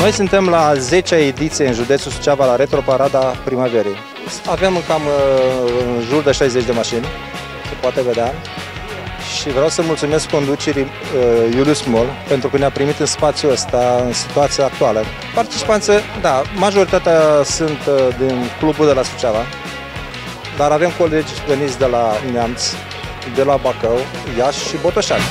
Noi suntem la 10-a ediție în județul Suceava la Retroparada Primăverii. Avem cam în jur de 60 de mașini, se poate vedea. Și vreau să mulțumesc conducerii Iulius Mol pentru că ne-a primit în spațiul ăsta, în situația actuală. Participanții, da, majoritatea sunt din clubul de la Suceava, dar avem colegi veniți de la Neamț, de la Bacău, Iași și Botoșani.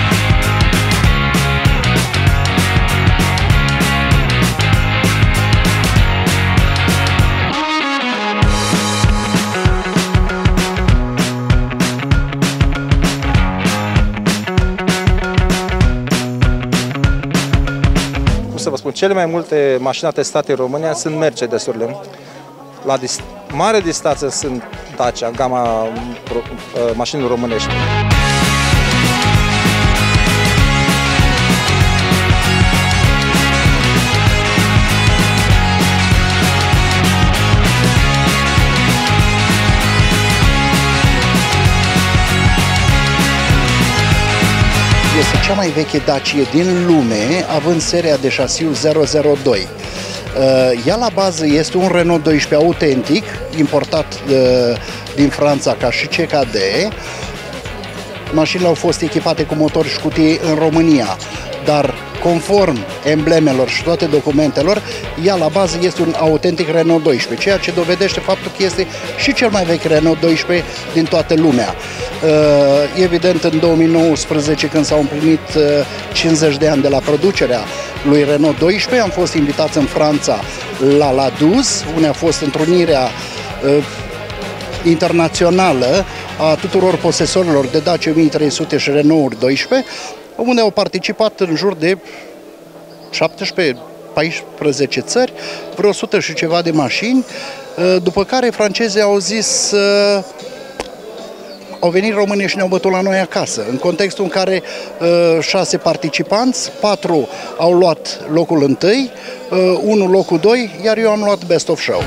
Să vă spun, cele mai multe mașini testate în România sunt Mercedes-urile. La mare distanță sunt Dacia, gama mașinilor românești. Este cea mai veche Dacia din lume, având seria de șasiu 002. Ea la bază este un Renault 12 autentic, importat din Franța ca și CKD. Mașinile au fost echipate cu motor și cutie în România, dar conform emblemelor și toate documentelor, ea la bază este un autentic Renault 12, ceea ce dovedește faptul că este și cel mai vechi Renault 12 din toată lumea. Evident, în 2019, când s-au împlinit 50 de ani de la producerea lui Renault 12, am fost invitați în Franța la Laduz, unde a fost întrunirea internațională a tuturor posesorilor de Dacia 1300 și Renault 12, unde au participat în jur de 17-14 țări, vreo 100 și ceva de mașini, după care francezii au zis au venit românii și ne-au bătut la noi acasă, în contextul în care 6 participanți, 4 au luat locul 1, 1 locul 2, iar eu am luat Best of Show.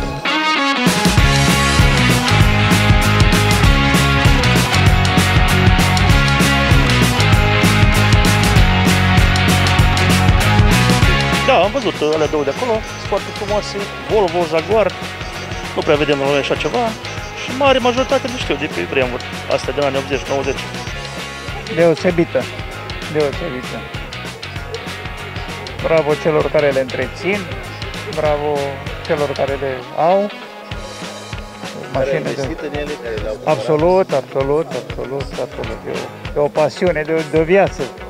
Da, am văzut alea două de acolo, sunt foarte frumoase, Volvo, Jaguar, nu prea vedem la noi așa ceva și mare majoritate nu știu de pe vremuri, astea de anii 80-90. Deosebită, deosebită. Bravo celor care le întrețin, bravo celor care le au. Mașini absolut, absolut, absolut, absolut. E o pasiune de o viață.